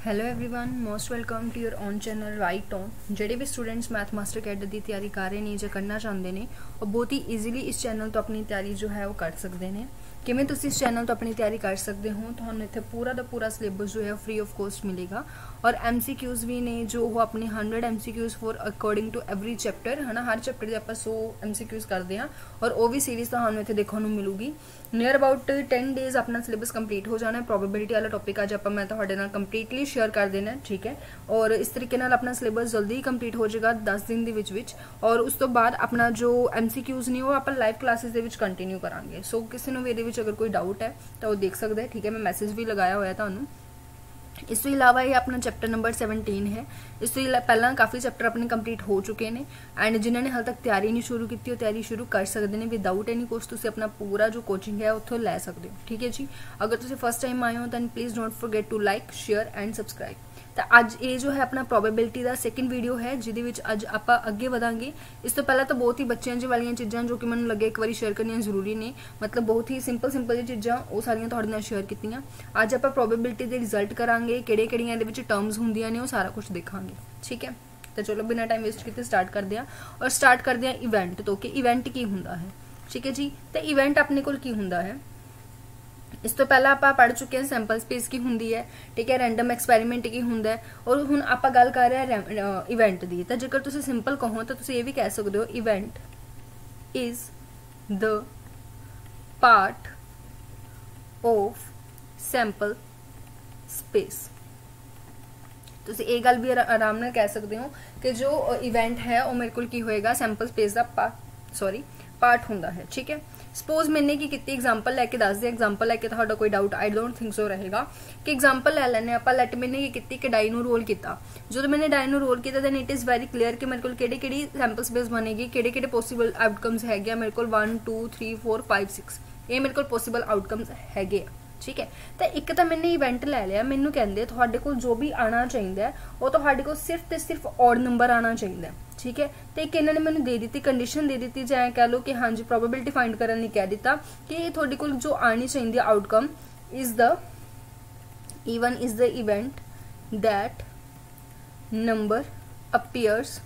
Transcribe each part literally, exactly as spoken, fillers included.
Hello everyone, most welcome to your own channel right on. ਜਿਹੜੇ ਵੀ students math master cadre ਦੀ ਤਿਆਰੀ ਕਰ ਰਹੇ ਨੇ ਜਾਂ ਕਰਨਾ ਚਾਹੁੰਦੇ ਨੇ ਉਹ ਬਹੁਤ ਹੀ ਈਜ਼ੀਲੀ ਇਸ ਚੈਨਲ ਤੋਂ ਆਪਣੀ ਤਿਆਰੀ ਜੋ ਹੈ ਉਹ ਕਰ ਸਕਦੇ ਨੇ। ਕਿਵੇਂ ਤੁਸੀਂ ਇਸ ਚੈਨਲ ਤੋਂ ਆਪਣੀ ਤਿਆਰੀ ਕਰ ਸਕਦੇ ਹੋ, ਤੁਹਾਨੂੰ ਇੱਥੇ ਪੂਰਾ ਦਾ ਪੂਰਾ ਸਿਲੇਬਸ ਜੋ ਹੈ ਫ੍ਰੀ ਆਫ ਕੋਸਟ ਮਿਲੇਗਾ ਔਰ ਐਮਸੀਕਿਊਜ਼ ਵੀ ਨੇ ਜੋ ਉਹ ਆਪਣੇ hundred MCQs for according to every chapter ਹੈ ਨਾ। ਹਰ ਚੈਪਟਰ ਦੇ ਆਪਾਂ सौ ਐਮਸੀਕਿਊਜ਼ ਕਰਦੇ ਹਾਂ ਔਰ ਉਹ ਵੀ ਸੀਰੀਜ਼ ਤੁਹਾਨੂੰ ਇੱਥੇ ਦੇਖਣ ਨੂੰ ਮਿਲੂਗੀ। ਨੀਅਰ ਅਬਾਊਟ टेन डेज अपना सिलेबस कंप्लीट हो जाना है। प्रोबेबिलिटी वाला टॉपिक अज आप मैं तुहाडे नाल कंप्लीटली शेयर कर देना, ठीक है। और इस तरीके नाल अपना सिलेबस जल्दी ही कंप्लीट हो जाएगा दस दिन दे विच विच। और उस तो बाद अपना जो एमसीक्यूज ने वो आप लाइव क्लासेस दे विच कंटिन्यू करांगे। सो किसी नूं इहदे विच अगर कोई डाउट है तो वो देख सकदा है, ठीक है। मैं मैसेज भी लगाया होया तुहानूं। इस तो इलावा ये अपना चैप्टर नंबर सैवनटीन है। इस तो पहला काफ़ी चैप्टर अपने कंप्लीट हो चुके हैं एंड जिन्होंने हाल तक तैयारी नहीं शुरू की वो तैयारी शुरू कर सकते हैं विदाउट एनी कोस्ट। तुसीं अपना पूरा जो कोचिंग है उत्थों लै सकते हो, ठीक है जी। अगर तुसीं फर्स्ट टाइम आए हो then please don't forget to like share and subscribe. तो अज ये जो है अपना प्रोबेबिलिटी का सैकेंड वीडियो है जिहदे विच अज आप अगे वधांगे। इस तो पहला तो बहुत ही बच्चों जी वाली चीज़ां जो कि मैंने लगे एक बार शेयर करनी जरूरी ने, मतलब बहुत ही सिंपल सिंपल जी चीज़ां वो सारियां तुहाडे नाल शेयर कीतियां। अज आप प्रोबेबिलिटी के रिजल्ट करांगे, किहड़े किहड़ियां इहदे विच टर्म्स हुंदियां ने वो सारा कुछ देखांगे, ठीक है। तो चलो बिना टाइम वेस्ट किए स्टार्ट करते हैं और स्टार्ट करते हैं इवेंट तो कि इवेंट की हुंदा है, ठीक है जी। तो इवेंट अपने कोल की हुंदा है, इस तो पहला आप पढ़ चुके हैं सैंपल स्पेस की हुंदी है, ठीक है। रैंडम एक्सपैरीमेंट की हुंदा है और हुण आप गल कर रहे हैं इवेंट की। तो जेकर तुसीं सिंपल कहो तो तुसीं ये भी कह सकते हो event is the part of sample space. तुसीं ये गल भी आराम नाल कह सकते हो कि जो इवेंट है वो मेरे को की होएगा सैंपल स्पेस का पार्ट सॉरी पार्ट हुंदा है, ठीक है। सपोज मैंने की कितनी एग्जाम्पल लैके दस दिया, एग्जाम्पल लैके तुहाडा कोई doubt I don't think so रहेगा कि एग्जाम्पल लै लैने आप। लैट मैंने की कितनी कि डाई नूं रोल किया, जो मैंने डाई नूं रोल किया then it is very clear कि मेरे को किहड़ी किहड़ी सैंपल स्पेस बनेगी, किहड़े किहड़े पॉसिबल आउटकम्स है मेरे को one two three four five six ये मेरे को पॉसिबल आउटकम्स है, ठीक है। तो एक तो मैंने इवेंट लै लिया, मैनू कहते तुहाडे कोल जो भी आना चाहिए वो तुहाडे कोल सिर्फ तो सिर्फ ऑड नंबर आना चाहिए, ठीक है। तो एक इन्होंने मैंने दे दी कंडीशन दे दी जाए कह लो कि हाँ जी प्रोबेबिलिटी फाइंड करने लिए कह दिता कि थोड़े को जो आनी चाहिए outcome is the even is the event that number appears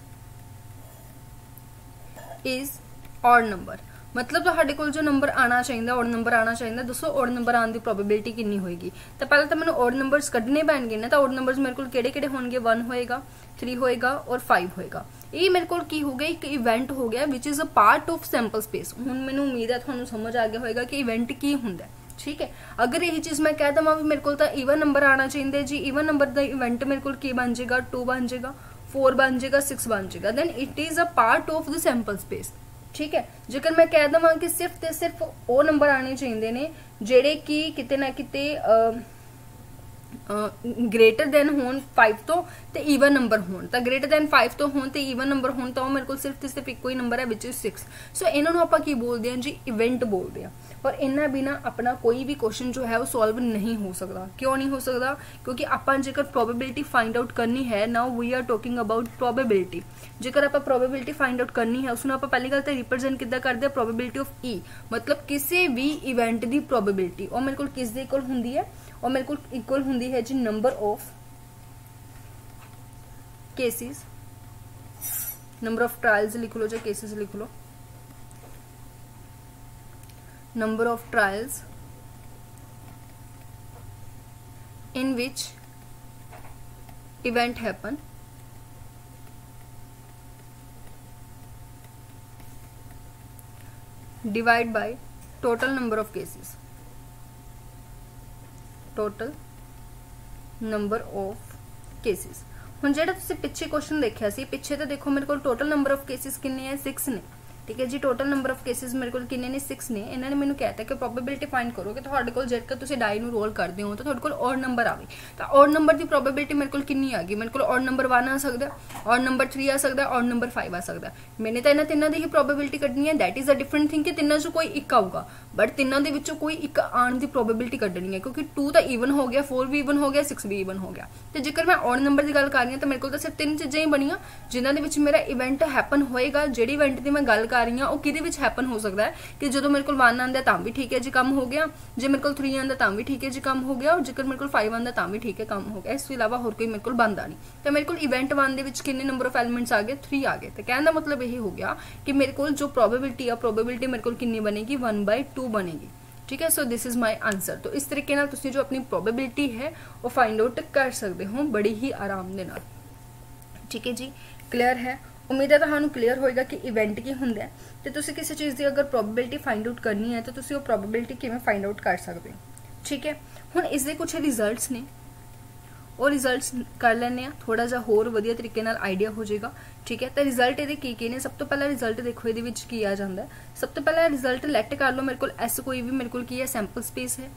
is odd number. मतलब तुहाडे कोल जो नंबर आना चाहिए ऑड नंबर आना चाहिए, दसो ऑड नंबर आने की प्रोबेबिलिटी कितनी होएगी। तो पहले तो मैंने ऑड नंबर्स कढ़ने पैणगे ना। तो ऑड नंबर्स मेरे को किहड़े किहड़े होणगे, वन होएगा, थ्री होएगा और फाइव होएगा। ये मेरे को की हो गया एक इवेंट हो गया which is a part of sample space. हुण मैनूं उम्मीद है तुहानूं समझ आ गया होएगा कि इवेंट की हुंदा है, ठीक है। अगर यही चीज़ मैं कह देवां मेरे को तो ईवन नंबर आना चाहिए जी, ईवन नंबर का इवेंट मेरे को की बन जाएगा, टू बन जाएगा, फोर बन जाएगा, सिक्स बन जाएगा, then it is a part of the sample space, ठीक है। जेकर मैं कह देवां कि सिर्फ ते सिर्फ वो नंबर आने चाहिए ने जेड़े कि किते ना किते ग्रेटर दैन होन फाइव तो ते ईवन नंबर होन। तो ग्रेटर दैन फाइव तो होन ते ईवन नंबर होन तो मेरे को सिर्फ ते सिर्फ एक ही नंबर है विच इज सिक्स। सो इन्होंने आप की बोलते हैं जी इवेंट बोलते हैं। और इन्होंने बिना अपना कोई भी क्वेश्चन जो है वो सॉल्व नहीं हो सकता। क्यों नहीं हो सकता? क्योंकि आप जेकर प्रोबेबिलिटी फाइंड आउट करनी है, now we are talking about probability. जेकर आप प्रोबेबिलिटी फाइंड आउट करनी है उसमें आप पहली गल तो रिप्रेजेंट किद्दां करदे आ प्रोबेबिलिटी ऑफ ई, मतलब किसी भी इवेंट की प्रोबेबिलिटी और मेरे को किस दे इक्वल हुंदी है और मेरे को इक्वल हुंदी है जी number of cases, number of trials लिख लो या केसेस लिख लो, number of trials in which event happen divide by total number of cases, total number of cases। हुण जेड़ा तुसीं पिछे क्वेश्चन देखिया सी, पिछे तो देखो मेरे को टोटल नंबर ऑफ केसेस कितने हैं, सिक्स ने, ठीक है जी। टोटल नंबर ऑफ केसेस मेरे को कितने ने, सिक्स ने। इन्होंने मैंने कहता कि प्रोबेबिलिटी फाइंड करो कि तुहाडे कोल जेकर तुसीं डाई नूं रोल करदे हो तो तुहाडे कोल ऑड नंबर आवे। तो ऑड नंबर की प्रोबेबिलिटी मेरे को कितनी आ गई, मेरे को ऑड नंबर वन आ सकता है, ऑड नंबर थ्री आ सकता है, ऑड नंबर फाइव आ सकता है। मैंने तो इन्हां तिन्हां दी ही प्रोबेबिलिटी कढनी है। That is a different thing कि तिन्हां चों कोई एक आऊगा, बट तिन्हां दे विचों कोई एक आने की प्रोबेबिलिटी कढनी है क्योंकि टू तो ईवन हो गया, फोर भी ईवन हो गया, सिक्स भी ईवन हो गया। तो जेकर मैं ऑड नंबर की गल कर रही हूँ तो मेरे को तो सिर्फ तीन चीज़ां ही बनियां जिन्हां दे विच मेरा इवेंट हैपन होएगा। जिहड़ी इवेंट की मैं गल कर कर रही हाँ वो किहदे विच हैपन हो सकता है कि जो मेरे को वन आंदा तां भी ठीक है जी काम हो गया, जो मेरे को थ्री आंदा तां भी ठीक है जी काम हो गया, और जेकर मेरे को फाइव आंदा तां भी ठीक है काम हो गया। इस तो इलावा होर कोई मेरे को बनता नहीं। तो मेरे को इवेंट वन दे विच कितने नंबर ऑफ एलिमेंट्स आ गए, थ्री आ गए। तो कहने का मतलब यही हो गया कि मेरे को जो प्रोबेबिलिटी है प्रोबेबिलिटी मेरे को कितनी बनेगी, वन बाय टू बनेगी। ठीक है, so this is my answer. तो इस तरीके नाल तुसीं जो अपनी प्रोबेबिलिटी है वो फाइंड आउट कर सकते हो बड़ी ही आराम दे नाल। ठीक है जी, क्लीयर है। उम्मीद है तुहानूं क्लीयर होएगा कि इवेंट की हुंदा है ते तुसीं किसी चीज़ की अगर प्रोबेबिलिटी फाइंड आउट करनी है तो तुसीं वो प्रोबेबिलिटी किवें फाइंड आउट कर सकते हो। ठीक है, हुण इसके कुछ रिजल्ट्स ने और रिजल्ट्स कर लैने आ, थोड़ा जा होर वधिया तरीके नाल आइडिया हो जाएगा। ठीक है, तो रिजल्ट ये की की ने, सब तो पहला रिजल्ट देखो ये विच की आ जाता है। सब तो पहला रिजल्ट लैट कर लो, मेरे को एस कोई भी मेरे को की है सैंपल स्पेस है,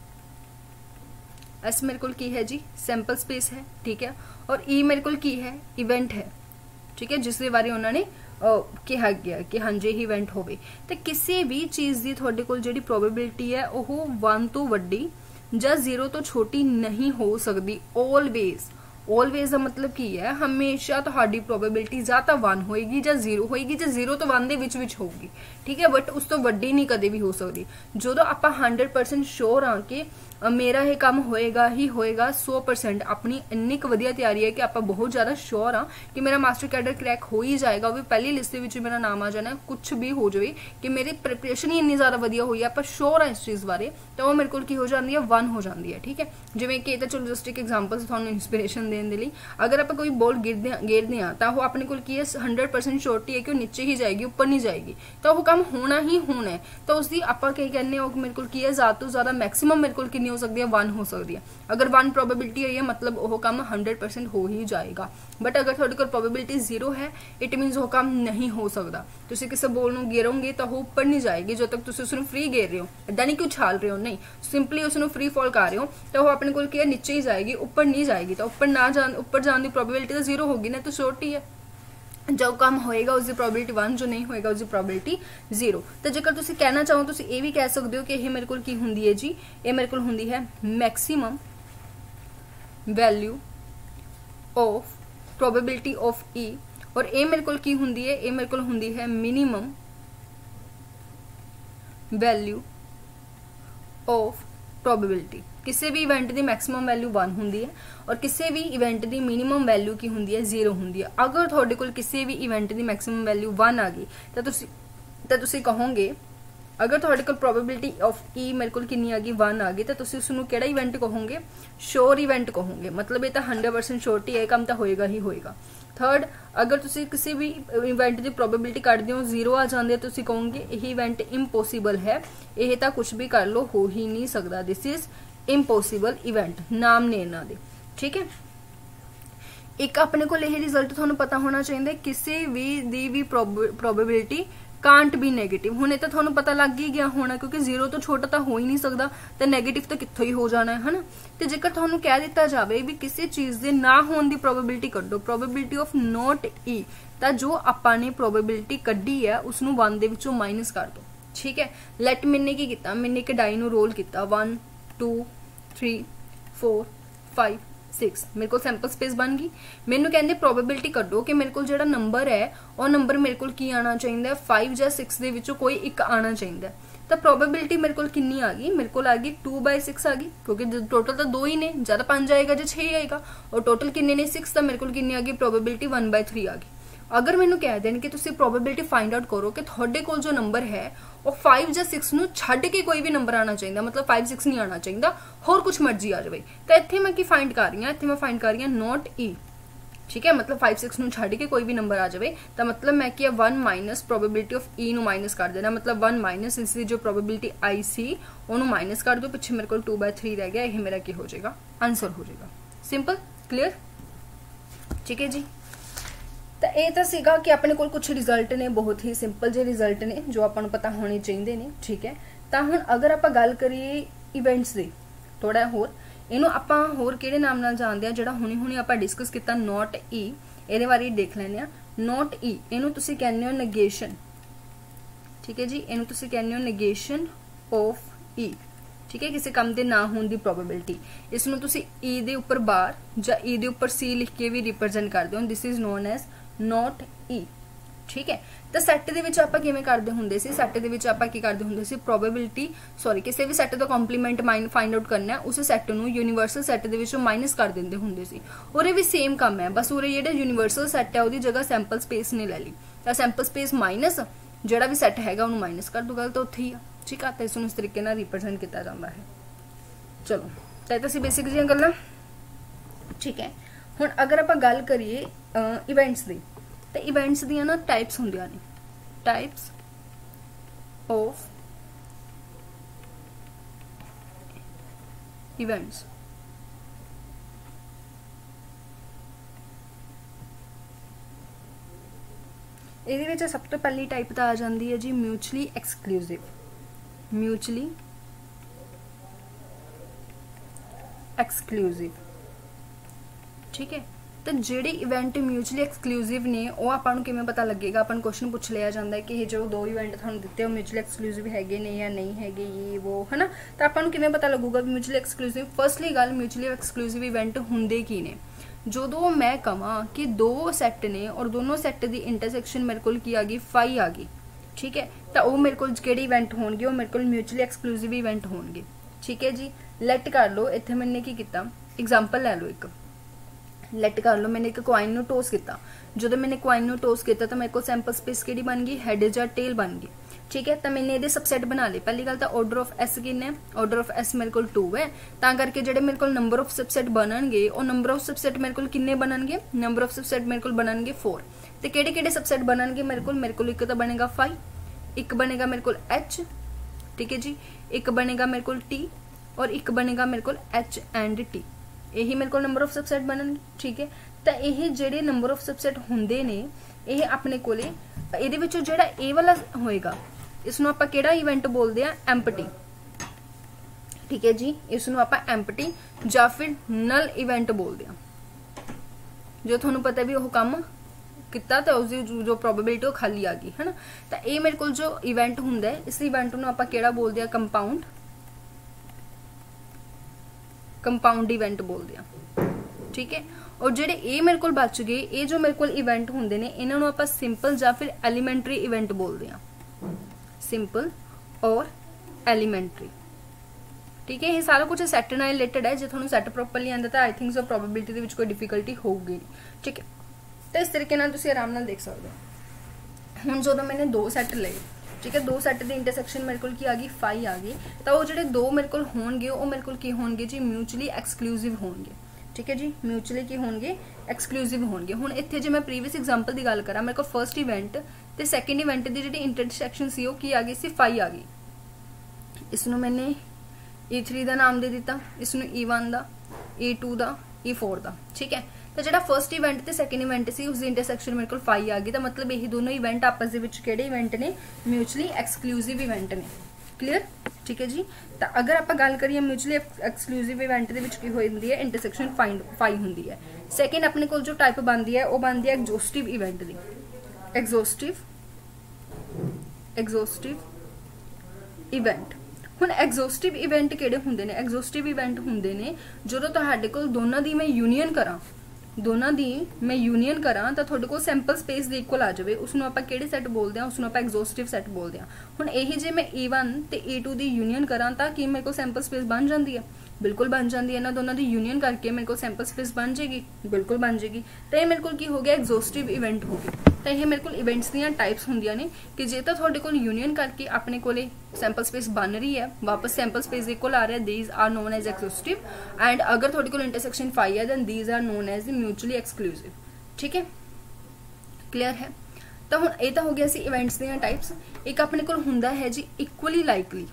एस मेरे को की है जी सैंपल स्पेस है। ठीक है, और ई मेरे को की है इवेंट है। ठीक है, जिसके बारे उन्होंने कहा गया कि हाँ जी इवेंट होवे। तो किसी भी चीज़ की थोड़े कोल जिहड़ी प्रोबेबिलिटी है वो वन तो वड्डी ਜਾਂ जीरो तो छोटी नहीं हो सकती। ऑलवेज ऑलवेज का मतलब की है हमेशा तुहाडी प्रोबेबिलिटी या तो वन होएगी या जीरो होएगी, या जीरो तो वन दे विच विच होगी। ठीक है, बट उस तो वड्डी नहीं कदे भी हो सकती। जो आप हंड्रेड परसेंट श्योर हाँ कि मेरा ये काम होएगा ही होएगा, सौ परसेंट अपनी इन्नी क वधिया तैयारी है कि आप बहुत ज़्यादा श्योर हाँ कि मेरा मास्टर कैडर क्रैक हो ही जाएगा, वो भी पहली लिस्ट में मेरा नाम आ जाना है। कुछ भी हो जाए कि मेरी प्रिपरेशन ही इन्नी ज़्यादा वधिया हुई है, आप श्योर हाँ इस चीज़ बारे, तो वो मेरे को की हो जाती है वन हो जाती है। ठीक है, जिवें कि चलो जस्ट एक एग्जाम्पल थानू इंस्पिरेशन देने के लिए, अगर आप कोई बॉल गिरदे गेरदे हाँ तो वो अपने को की है हंड्रेड परसेंट श्योरिटी है कि वो नीचे ही जाएगी, ऊपर नहीं जाएगी, तो वो काम होना ही होना है। तो उसकी आप कही कहने मेरे को की है ज़्यादा तो ज़्यादा मैक्सिमम मेरे को कितनी हो सकती है, वन हो सकती है। अगर वन प्रोबेबिलिटी है मतलब वो काम हंड्रेड परसेंट हो ही जाएगा। बट अगर थोड़े को प्रोबेबिलिटी जीरो है इट मीनस वो काम नहीं हो सकता। तुम किसी बॉल में गेरोगे तो वो ऊपर नहीं जाएगी जो तक तुम उसमें फ्री गेर रहे हो, इदा नहीं कि उछाल रहे हो, नहीं सिंपली उसमें फ्री फॉल कर रहे हो, तो वो अपने को क्या नीचे ही जाएगी, ऊपर नहीं जाएगी। तो ऊपर ना जान ऊपर जाने की प्रोबेबिलिटी तो जीरो होगी ना, तो छोटी है। जो काम होएगा उसकी प्रोबेबिलिटी वन, जो नहीं होएगा उसकी प्रोबेबिलिटी जीरो। तो जेकर तुसीं कहना चाहो तो ये भी कह सकते हो कि ये मेरे को की हुंदी है जी, ये मेरे को हुंदी है maximum value of probability of E, और ये मेरे को की हुंदी है, ये मेरे को हुंदी है मिनिमम वैल्यू ऑफ प्रोबेबिलिटी। किसी भी इवेंट की मैक्सिमम वैल्यू वन होंगी है और किसी भी इवेंट की मिनिमम वैल्यू की होंगी है जीरो होंगी है। अगर थोड़े को किसी भी इवेंट की मैक्सिमम वैल्यू वन आ गई तो तुसी तो तुसी कहोगे, अगर थोड़े को प्रोबेबिलिटी ऑफ ई मेरे को कितनी आ गई वन आ गई तो तुसी उसनू केड़ा इवेंट कहोगे, श्योर इवेंट कहोगे। मतलब ये तो हंड्रेड परसेंट श्योरिटी है, काम तो होएगा ही होएगा। थर्ड, अगर तुसी किसी भी इवेंट की प्रोबेबिलिटी कटते हो जीरो आ जाती है तो तुसी कहोगे यही इवेंट इम्पॉसिबल है, यह तो कुछ भी कर लो हो ही नहीं सकता, दिस इज इम्पॉसिबल इवेंट, नाम ने इन्हां दे। ठीक है, एक अपने को यह रिजल्ट थोड़ा पता होना चाहिए, किसी भी दी भी प्रोबेबिलिटी कांट भी नेगेटिव। हुणे तो थोड़ा पता लग ही गया होना क्योंकि जीरो तो छोटा तो हो ही नहीं सकता, तो नेगेटिव तो कित्थों ही हो जाना है, है ना। तो जेकर थोड़ा कह दिता जाए भी किसी चीज़ के ना होने की प्रोबेबिलिटी कड्डो, प्रोबेबिलिटी ऑफ नॉट ई, तो जो आपने प्रोबेबिलिटी कड्डी है उसनू वन दे विचों माइनस कर दो। ठीक है, लैट मैंने की किया, मैंने एक डाई नू रोल किया, one two three four five six, मेरे को सैंपल स्पेस बन गई। मैनू कहते प्रोबेबिलिटी कड्डो कि मेरे को जो नंबर है वो नंबर मेरे को की आना चाहिए, फाइव या सिक्स के विचों कोई एक आना चाहिए। तो प्रोबेबिलिटी मेरे को कितनी आ गई, मेरे को आ गई टू बाय सिक्स आ गई, क्योंकि टोटल तो दो ही ने, ज्यादा पांच आएगा जो छः आएगा, और टोटल कितने ने सिक्स, तो मेरे को कितनी आ गई प्रोबेबिलिटी वन बाय थ्री आ गई। अगर मैनू कह दें कि तुसी प्रोबेबिलिटी फाइंड आउट करो कि थोड़े कोल जो नंबर है वो फाइव या सिक्स नू छड्ड के कोई भी नंबर आना चाहिए, मतलब फाइव सिक्स नहीं आना चाहिए, होर कुछ मर्जी आ जाए, तो इत्थे मैं की फाइंड कर रही हूँ, इत्थे मैं फाइंड कर रही हूँ नॉट ई। ठीक है, मतलब फाइव सिक्स नू छड्ड के कोई भी नंबर आ जाए, तो मतलब मैं किया one minus probability of E नू माइनस कर देना, मतलब वन माइनस इसकी जो प्रोबेबिलिटी आई सी उन्होंने माइनस कर दो, पिछे मेरे को टू बाय थ्री रह गया, यह मेरा क्या हो जाएगा, आंसर हो जाएगा। Simple, clear. ठीक है जी, तो यह तो सीगा कि अपने को कुछ रिजल्ट ने, बहुत ही सिंपल जे रिजल्ट ने जो अपन पता होने चाहिए ने। ठीक है, तो हुण अगर आप गल करिए इवेंट्स की थोड़ा होर, इनू आप होर किहड़े नाम नाल जानते हैं, जिहड़ा हुणी हुणी आप डिस्कस किया नॉट ई, इहदे बारे देख लैंदे आ। नॉट ई इनू तुसीं कहने हो नेगेशन। ठीक है जी, इनू तुसीं कहने हो नेगेशन ऑफ ई। ठीक है, किसी काम के ना होने की प्रोबेबिलिटी, इसनू तुसीं ई दे उपर बार या ई दे उपर सी लिख के भी रिप्रजेंट करते हो, this is known as not E. ठीक है। तो सैट दे विच आपां किवें करदे हुंदे सी, सैट दे विच आपां की करदे हुंदे सी, प्रोबेबिलिटी सॉरी किसी भी सैट दा कॉम्पलीमेंट माइन फाइंड आउट करना है, उस सैट नूं यूनीवर्सल सैट दे विचों माइनस कर दिंदे हुंदे सी। उरे भी सेम काम है, बस उरे जिहड़ा यूनीवर्सल सैट है उहदी जगह सैंपल स्पेस ने ले ली, तो सैंपल स्पेस माइनस जिहड़ा भी सैट हैगा उहनूं माइनस कर दो, गल तो उत्थे ही आ। ठीक है, तो इसनूं इस तरीके नाल रिप्रजेंट किया जाता है। चलो तो ये सी बेसिक जिहियां गल्लां। ठीक है, हुण अगर आपां गल करिए इवेंट्स दी, तो इवेंट्स दियां ना टाइप्स होंदियां ने, टाइप्स ऑफ इवेंट्स। ਇਹਦੇ ਵਿੱਚ ਸਭ ਤੋਂ ਪਹਿਲੀ ਟਾਈਪ ਤਾਂ ਆ ਜਾਂਦੀ ਹੈ ਜੀ ਮਿਊਚੁਅਲੀ ਐਕਸਕਲੂਸਿਵ, ਮਿਊਚੁਅਲੀ ਐਕਸਕਲੂਸਿਵ। ठीक है, तो ਜਿਹੜੇ ਇਵੈਂਟ ਮਿਊਚੁਅਲੀ ਐਕਸਕਲੂਸਿਵ ਨੇ ਉਹ ਆਪਾਂ ਨੂੰ ਕਿਵੇਂ ਪਤਾ ਲੱਗੇਗਾ? ਆਪਾਂ ਨੂੰ ਕੁਐਸਚਨ ਪੁੱਛ ਲਿਆ ਜਾਂਦਾ ਹੈ ਕਿ ਇਹ ਜੋ ਦੋ ਇਵੈਂਟ ਤੁਹਾਨੂੰ ਦਿੱਤੇ ਉਹ ਮਿਊਚੁਅਲੀ ਐਕਸਕਲੂਸਿਵ ਹੈਗੇ ਨੇ ਜਾਂ ਨਹੀਂ ਹੈਗੇ, ਇਹ ਉਹ ਹੈ ਨਾ। ਤਾਂ ਆਪਾਂ ਨੂੰ ਕਿਵੇਂ ਪਤਾ ਲੱਗੂਗਾ ਵੀ ਮਿਊਚੁਅਲੀ ਐਕਸਕਲੂਸਿਵ? ਫਸਟਲੀ ਗੱਲ, ਮਿਊਚੁਅਲੀ ਐਕਸਕਲੂਸਿਵ ਇਵੈਂਟ ਹੁੰਦੇ ਕੀ ਨੇ? ਜਦੋਂ ਮੈਂ ਕਹਾਂ ਕਿ ਦੋ ਸੈੱਟ ਨੇ ਔਰ ਦੋਨੋਂ ਸੈੱਟ ਦੀ ਇੰਟਰਸੈਕਸ਼ਨ ਮੇਰੇ ਕੋਲ ਕੀ ਆ ਗਈ? ਫਾਈ ਆ ਗਈ। ਠੀਕ ਹੈ, ਤਾਂ ਉਹ ਮੇਰੇ ਕੋਲ ਕਿਹੜੇ ਇਵੈਂਟ ਹੋਣਗੇ? ਉਹ ਮੇਰੇ ਕੋਲ ਮਿਊਚੁਅਲੀ ਐਕਸਕਲੂਸਿਵ ਇਵੈਂਟ ਹੋਣਗੇ। ਠੀਕ ਹੈ ਜੀ, ਲੈਟ ਕਰ ਲਓ ਇੱਥੇ ਮੈंने ਕੀ ਕੀਤਾ, एग्जांपल ਲੈ ਲਓ ਇੱਕ, ਲੈਟ ਕਰ ਲਓ मैंने एक कॉइन ਨੂੰ टॉस ਕੀਤਾ। ਜਦੋਂ मैंने कॉइन ਨੂੰ टॉस ਕੀਤਾ ਤਾਂ ਮੇਰੇ ਕੋਲ ਸੈਂਪਲ ਸਪੇਸ ਕਿਹੜੀ ਬਣ ਗਈ? ਹੈਡ ਜਾਂ ਟੇਲ ਬਣ ਗਈ। ठीक है, तो मैंने ये सबसैट बना ले। पहली गल तो ऑर्डर ऑफ एस किन्ने, ऑर्डर ऑफ एस मेरे को टू है, तां करके जेडे मेरे को नंबर ऑफ सबसैट बननगे और नंबर ऑफ सबसैट मेरे को किन्ने बननगे? नंबर ऑफ सबसैट मेरे को बननगे फोर। तो केड़े केड़े सबसैट बननगे मेरे को? मेरे को एक तो बनेगा फाइव, एक बनेगा मेरे को एच, ठीक है जी, एक बनेगा मेरे को टी और एक बनेगा मेरे को एच एंड टी। यही मेरे को नंबर ऑफ सबसैट बननगे। ठीक है, तो यह जेडे नंबर ऑफ सबसैट हुंदे ने यह अपने कोले इहदे विचों जेड़ा ए वाला होएगा इसनों आपां केड़ा इवेंट बोलते हैं? एम्पटी। ठीक है जी, इसनों आपां एम्पटी या फिर नल इवेंट बोलते हैं। जो तुहानूं पता भी वो काम किता तो उसकी जो प्रोबेबिलिटी वो खाली आ गई है ना। तो ये मेरे को जो इवेंट हुंदा है इस इवेंट नूं आपां केड़ा बोलते हैं? कंपाउंड, कंपाउंड इवेंट बोलते हैं। ठीक है, और जेडे ये मेरे को बच गए ये जो मेरे को इवेंट हुंदे ने इन्हां नूं आपां सिंपल या फिर एलीमेंटरी इवेंट बोलते हैं, सिंपल और एलीमेंटरी। ठीक है, ये सारा कुछ सैट नाल रिलेटेड है। जो थोड़ा सैट प्रॉपरली आंदा तो आई थिंक सो प्रोबेबिलिटी दे विच कोई डिफिकल्टी होगी। ठीक है, तो इस तरीके नाल तुसीं आराम नाल देख सकते हो। हुण जदों मैंने दो सैट लए, ठीक है, दो सैट की इंटरसैक्शन मेरे को की आ गई फाइव आ गई, तो वो जो दो मेरे को होणगे वो मेरे को की होणगे जी म्यूचुअली एक्सक्लूसिव होणगे। ठीक है जी, म्यूचुअली की होणगे एक्सक्लूसिव होणगे। हुण इत्थे जे मैं प्रीवियस एग्जांपल की गल करा, मेरे को फर्स्ट इवेंट ते सैकेंड इवेंट की जी इंटरसैक्शन सी वो की आ गई सी फाइव आ गई। इसनों मैंने ई थ्री का नाम दे दिता, इसनों ई वन का, ई टू का, ई फोर का। ठीक है, तो जो फर्स्ट इवेंट ते सैकेंड इवेंट सी उसकी इंटरसैक्शन मेरे को फाइव आ गई। तो मतलब यही दोनों इवेंट आपस के इवेंट ने म्यूचुअली एक्सक्लूसिव इवेंट ने। क्लीयर? ठीक है जी, तो अगर आप गल करिए म्यूचुअली एक्सक्लूसिव इवेंट की होती है इंटरसैक्शन फाइंड फाइव होंगी है। सैकेंड अपने को जो टाइप बनती है वो बनती है एग्जॉस्टिव इवेंट की। Exhaustive exhaustive event. हुण एग्जॉस्टिव इवेंट किहड़े हुंदे ने? एग्जॉस्टिव इवेंट हुंदे ने जदों तुहाडे कोल दोनों दी मैं यूनीयन करा, दोनों दी मैं यूनीयन करा तो तुहाडे कोल सैंपल स्पेस दे इक्वल आ जाए, उसनों आपां किहड़े सैट बोलते हैं? उसनों आपां एग्जॉस्टिव सैट बोलते हैं। हुण यही जे मैं ए वन ते ए टू दी यूनीयन करा तो कि मेरे को सैंपल स्पेस बन जाती है? बिल्कुल बन जाती है। इन्हां दोनों दी यूनीयन करके मेरे को सैंपल स्पेस बन जाएगी, बिल्कुल बन जाएगी। तो ये मेरे को की हो गया? एग्जॉस्टिव इवेंट हो गया। तो ये मेरे को इवेंट्स दीयां टाइप्स होंदियां ने कि जे तो तुहाडे कोल यूनीयन करके अपने कोले सैंपल स्पेस बन रही है, वापस सैंपल स्पेस इक्वल आ रहा है, these are known as exhaustive. And अगर तुहाडे कोल इंटरसैक्शन फाइव है then these are known as mutually exclusive. ठीक है, क्लियर है? तो हुण ये तो हो गया सी इवेंट्स दीयां टाइप्स। एक अपने कोल हुंदा है जी equally likely,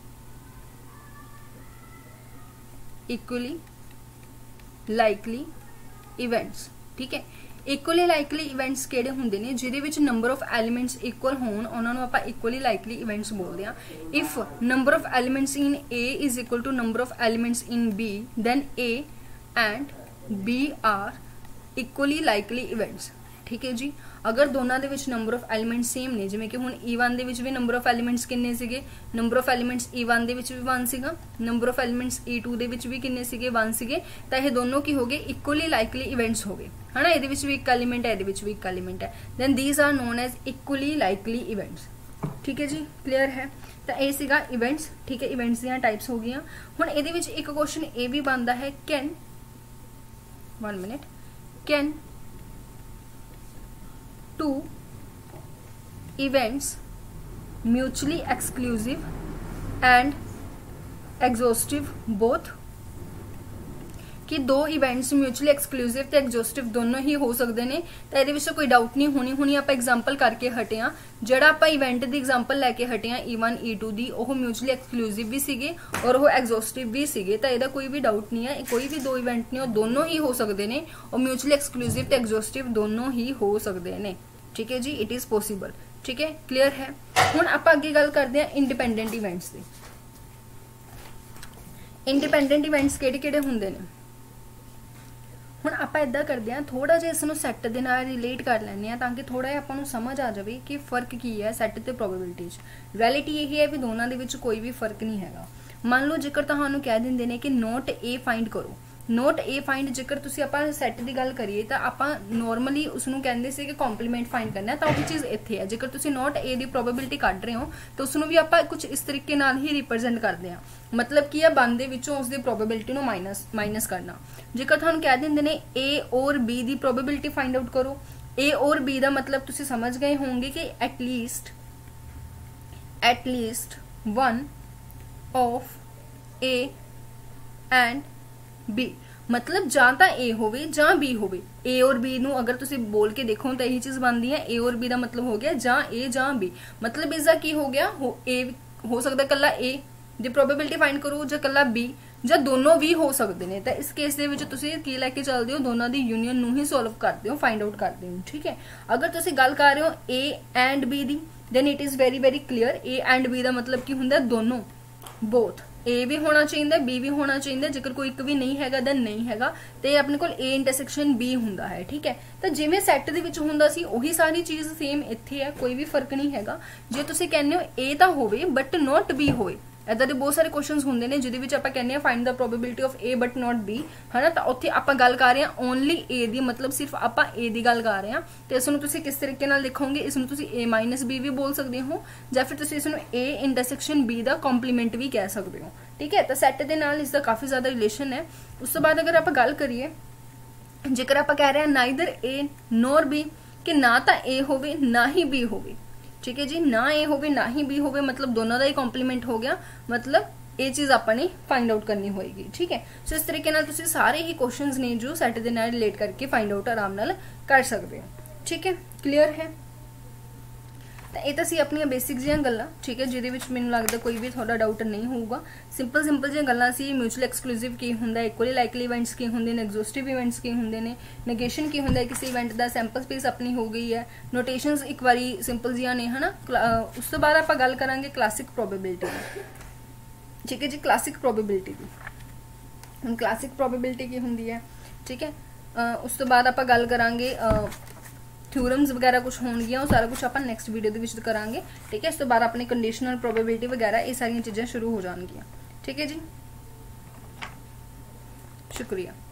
equally likely events. ठीक है, इक्वली लाइकली इवेंट्स किहड़े हुंदे ने? जिहदे विच नंबर ऑफ एलिमेंट्स इक्वल होण उन्हां नूं आपां इक्वली लाइकली इवेंट्स बोलदे हां। If number of elements in A is equal to number of elements in B then A and B are equally likely events. ठीक है जी। अगर दोनों के विच नंबर ऑफ एलीमेंट्स सेम ने, जिवें कि हुण ई वन दे विच भी नंबर ऑफ एलीमेंट्स किन्ने सीगे, number of elements E one दे विच भी वन सीगा, number of elements E two दे विच भी किन्ने सीगे, वन सीगे, तां इह दोनों की हो गए इक्वली लाइकली इवेंट्स हो गए है ना। इहदे विच भी एक एलीमेंट है, इहदे विच भी एक एलीमेंट है, then these are known as equally likely events. ठीक है जी, क्लीयर है। तो यह सीगा इवेंट्स, ठीक है, इवेंट्स दी टाइप्स हो गई। हुण इहदे विच एक क्वेश्चन ये भी बनता है, can one minute can two events mutually exclusive and exhaustive both, कि दो इवेंट्स म्यूचुअली एक्सक्लूसिव ते एग्जॉस्टिव दोनों ही हो सकते हैं। तो ये कोई डाउट नहीं होनी। हुणी आप एग्जाम्पल करके हटे हाँ, जड़ा आप इवेंट की एग्जाम्पल लैके हटे हाँ ई वन ई टू की, वह म्यूचुअली एक्सक्लूसिव भी सीगे और वो एग्जॉस्टिव भी सीगे। तो यदा कोई भी डाउट नहीं है, कोई भी दो इवेंट ने दोनों ही हो सकते हैं और म्यूचुअली एक्सक्लूसिव ते एग्जॉस्टिव दोनों ही हो सकते हैं। ठीक है जी, इट इज पॉसिबल। ठीक है, क्लीयर है। हुण आप अगे गल करते हैं इंडिपेंडेंट इवेंट्स की। इंडिपेंडेंट इवेंट्स किहड़े किहड़े हुंदे ने? हुण आप इदा करते हैं, थोड़ा जिहा इसनूं सैट दे नाल रिलेट कर लैंदे आ ताकि थोड़ा जिहा आपां नूं समझ आ जाए कि फर्क की है सैट ते प्रोबेबिलिटी च। रियलिटी यही है भी दोनों दे विच कोई भी फर्क नहीं हैगा। मान लो जेकर तुहानूं कह दिंदे ने कि नोट ए फाइंड करो, नोट ए फाइंड जेकर तुसी आपां सैट की गल करिए तो आपां नॉर्मली उसनूं कहंदे सी कि कॉम्पलीमेंट फाइंड करना, तो वही चीज़ इत्थे है। जेकर तुसी नोट ए की प्रोबेबिलिटी कढ रहे हो तो उसनूं भी आपां कुछ इस तरीके नाल ही रिप्रजेंट करते हैं। मतलब कि वन दे विचों उसदी प्रोबेबिलिटी नूं माइनस माइनस करना। जेकर तुहानूं कह दिंदे ने ए और बी की प्रोबेबिलिटी फाइंड आउट करो, ए और बी का मतलब तुसी समझ गए होंगे कि at least at least one of A and B, मतलब जां तां ए होवे जां बी होवे। ए और बी नूं अगर तुसी बोल के देखो तो यही चीज बनती है। ए और बी का मतलब हो गया जां ए जां बी, मतलब इसका की हो गया हो ए हो सकता कला ए दी प्रोबेबिलिटी फाइंड करो जां कला बी जां दोनों भी हो सकते हैं। तो इस केस दे विच तुसी की लैके चलते हो, दोनों की यूनियन नूं ही सॉल्व करते हो, फाइंड आउट करते हो। ठीक है, अगर तुसी गल कर रहे हो ए एंड बी दी, then it is very very clear. A and B का मतलब की हुंदा दोनों, बोथ। ए भी होना चाहिए, बी भी होना चाहिए। जेकर कोई एक भी नहीं हैगा देन नहीं हैगा, तो अपने को ए इंटरसेक्शन बी हुंदा है। ठीक है, तो जिवें सैट दे विच हुंदा सी उही सारी चीज सेम इत्थे है, कोई भी फर्क नहीं हैगा। जे तुसीं कहंदे हो ए तां होवे बट नॉट बी होवे, इदां दे बहुत सारे क्वेश्चंस होंदे ने जिहदे विच आपां कहंदे आ find the probability of A but not B, है ना। तो उत्थे आपां गल कर रहे हां ओनली ए दी, मतलब सिर्फ आपां ए दी गल कर रहे हां। तो इसनूं तुसीं किस तरीके नाल लिखोगे? इसनूं तुसीं ए माइनस बी भी बोल सकदे हो, जां फिर तुसीं इसनूं ए इंटरसेक्शन बी दा कॉम्पलीमेंट भी कह सकदे हो। ठीक है, तो सैट दे नाल इसका काफी ज्यादा रिलेशन है। उस तो बाद अगर आप गल करिए, जेकर आप कह रहे हैं नाइदर ए नॉर बी, कि ना तो ए होवे ना ही बी होवे। ठीक है जी, ना ए होवे ना ही बी होवे, मतलब दोनों का ही कॉम्पलीमेंट हो गया, मतलब ये चीज आपने फाइंड आउट करनी होगी। ठीक है, सो इस तरीके नाल तुसीं सारे ही क्वेश्चंस ने जो सैट दे नाल रिलेट करके फाइंड आउट आराम नाल कर सकते हो। ठीक है, क्लीयर है। तो ये तो सी अपन बेसिक जी गल्लां, ठीक है, जिहदे विच मैनूं लगदा कोई भी थोड़ा डाउट नहीं होगा। सिंपल सिंपल जी गल्लां सी। म्यूचुअल एक्सक्लूसिव की हुंदा, इक्वली लाइकली इवेंट्स की हुंदे ने, एग्जॉस्टिव इवेंट्स की हुंदे ने, नेगेशन की हुंदा किसी इवेंट का सैंपल स्पेस अपनी हो गई है, नोटेशंस एक बारी सिंपल जिहा ने, है ना। उस तो बाद आपां गल करांगे क्लासिक प्रोबेबिलिटी। ठीक है जी, क्लासिक प्रोबेबिलिटी की हुण क्लासिक प्रोबेबिलिटी की हुंदी है। ठीक है, उस तो बाद आपां गल करांगे थ्योरम्स वगैरह कुछ होंगे, वो सारा कुछ आप नैक्सट वीडियो के करांगे। ठीक है, इस तो बाद अपनी कंडीशनल प्रोबेबिलिटी वगैरह ये सारी चीज़ें शुरू हो जाएंगियां। ठीक है जी, शुक्रिया।